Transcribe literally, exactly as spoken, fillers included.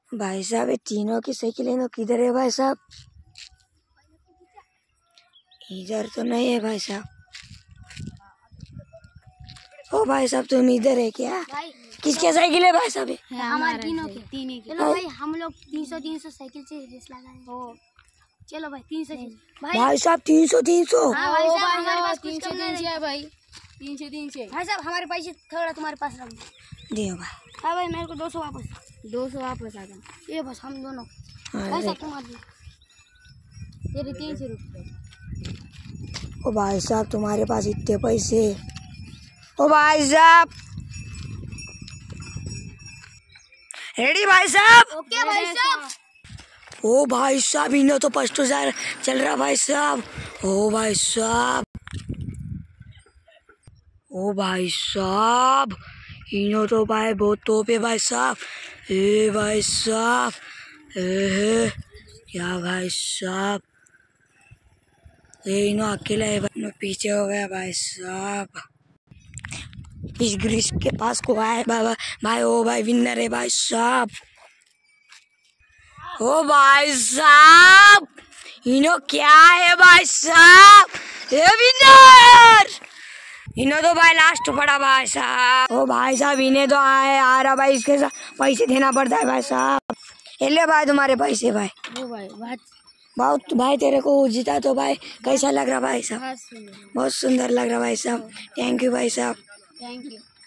भाई साहब ये तीनों की साइकिलें किधर है भाई साहब? इधर तो नहीं है भाई साहब। ओ भाई साहब तुम इधर है क्या? किसके साइकिल है भाई साहब? हमारे तीनों के तीन के। चलो भाई हम लोग तीन सौ तीन सौ साइकिल से रेस लगाएंगे। चलो भाई तीन सौ भाई साहब तीन सौ तीन सौ भाई साहब हमारे पास तीन सौ तीन सौ है भाई। तीन सौ तीन सौ भाई साहब हमारे पैसे थोड़ा तुम्हारे पास रख दो। दियो भाई। हाँ भाई मेरे को दो सौ वापस दो सौ वापस आ जाए। ये बस हम दोनों भाई साहब तुम्हारे तेरे तीन सौ रुपये। ओ भाई साहब तुम्हारे पास इतने पैसे? ओ भाई साहब रेडी भाई साहब? ओके भाई साहब। ओ भाई साहब इन्हें तो फर्स्ट चल रहा भाई साहब। ओ भाई साहब ओ भाई साहब इन्हों तो भाई बहुत तोप है भाई साहब। ए भाई साहब ए क्या भाई साहब ये इन्हों अकेला है भाई, पीछे हो गया भाई साहब। इस ग्रीस के पास को आए बाबा भाई। ओ भाई विनर है भाई साहब। ओ भाई साहब इन्हों क्या है भाई साहब? ये विनर इन्हों तो भाई लास्ट पड़ा भाई साहब। ओ भाई साहब इन्हें तो आए आ रहा भाई, इसके साथ पैसे देना पड़ता है भाई साहब। ले भाई तुम्हारे पैसे भाई। ओ भाई बात बहुत भाई तेरे को जीता तो भाई कैसा लग रहा भाई साहब? बहुत सुंदर लग रहा भाई साहब। थैंक यू भाई साहब। Thank you.